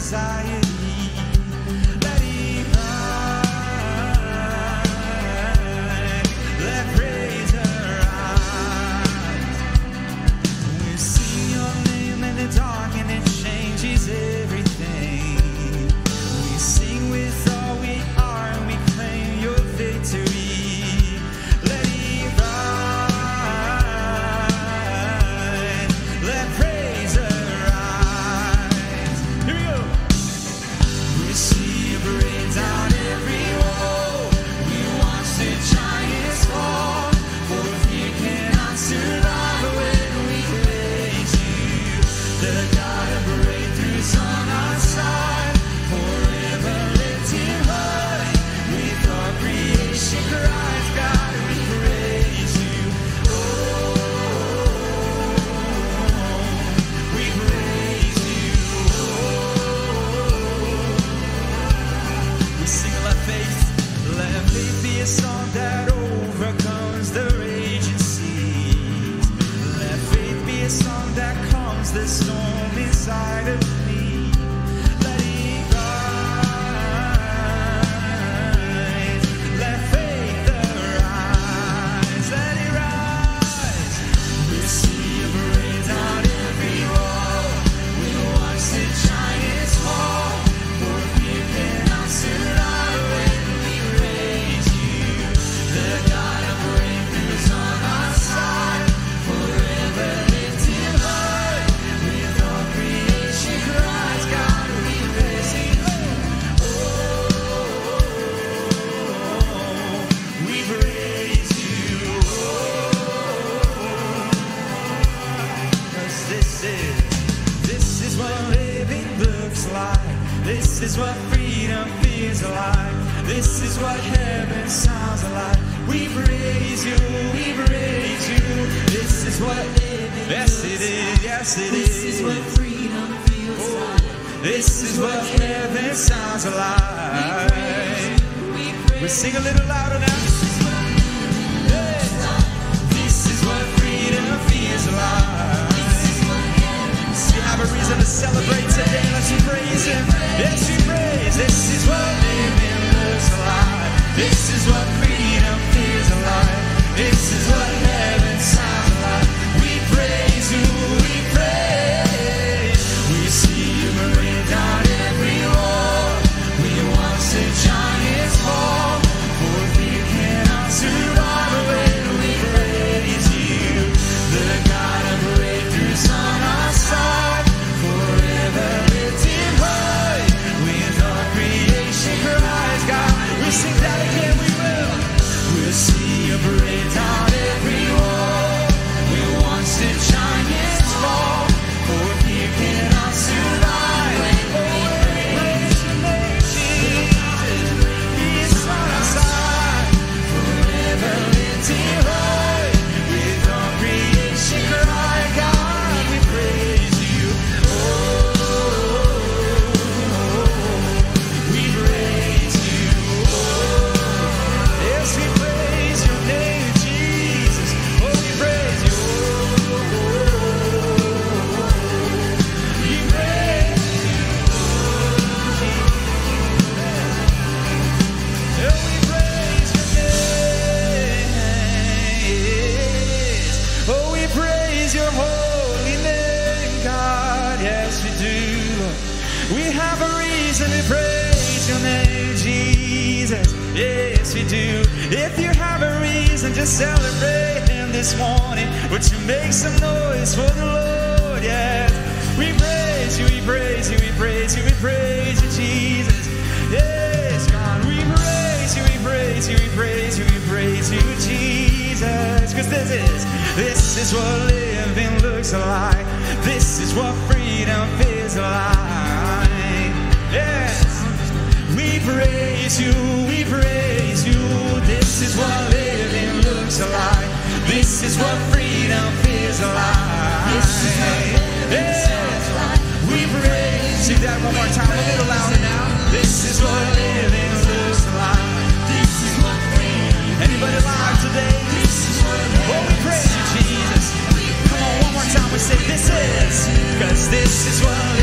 anxiety. Let it rise. Let praise arise. We sing your name in the dark and it changes everything. We sing with all we are and we claim your victory. Let it rise. Let praise arise. Here we go. We see you break down every wall. We watch the giants fall. For fear cannot survive when we praise you. The God of breakthroughs on our side. Forever lifted high. With all creation cries, God, we praise you. Oh, we praise you. We sing let faith be a song that overcomes the raging seas. Let faith be a song that calms the storm inside of me. Let it rise. Let faith arise. Let it rise. We see you break down every wall. We watch the giants fall. For fear cannot survive when we praise you. The God of breakthroughs on our side. Forever lifted high. With all creation cries, God, we praise you. Oh, we praise you. Cause this is what living looks like. This is what freedom feels like. This is what heaven sounds like. We praise you, we praise you. This is what living yes it is, yes it is. This is what freedom feels like. This is what heaven sounds like. We sing a little louder now. This is what freedom feels like. You have a reason to celebrate today. Let's praise him. Yes, we praise. This is what living looks like. This is what freedom feels like. This is what heaven sounds like. We praise you, we praise. We see you break down every wall. We watch the giants fall. For fear cannot survive when we praise you. The God of breakthroughs on our side. Forever lifted high. With all creation cries, God. We sing that again, we will. We'll see you break down every wall. We watch the giants fall. For fear cannot survive when we praise your name, Jesus. He is on our side. Forever lifted high. With all creation cry, God, we praise you. Oh, we praise you. Yes, we praise your name, Jesus. Oh, we praise you. We praise you. Oh, we praise your name. Oh, we praise your holy name, God. Yes, we do. We have a reason to praise your name, Jesus. Yes, we do. If you have a reason to celebrate him this morning, would you make some noise for the Lord? Yes, we praise you, we praise you, we praise you, we praise you, Jesus. Yes, God, we praise you, we praise you, we praise you, we praise you, Jesus. Cause this is what living looks like. This is what freedom feels like. Yes, we praise you, we praise you. This is what living looks like. This is what freedom feels like. This is what living sounds like. We praise. Sing that one more time, a little louder now. This is what living looks like. This is what freedom. Anybody alive today? This is what Oh, we praise you, Jesus. Come on, one more time. We say this is, cause this is what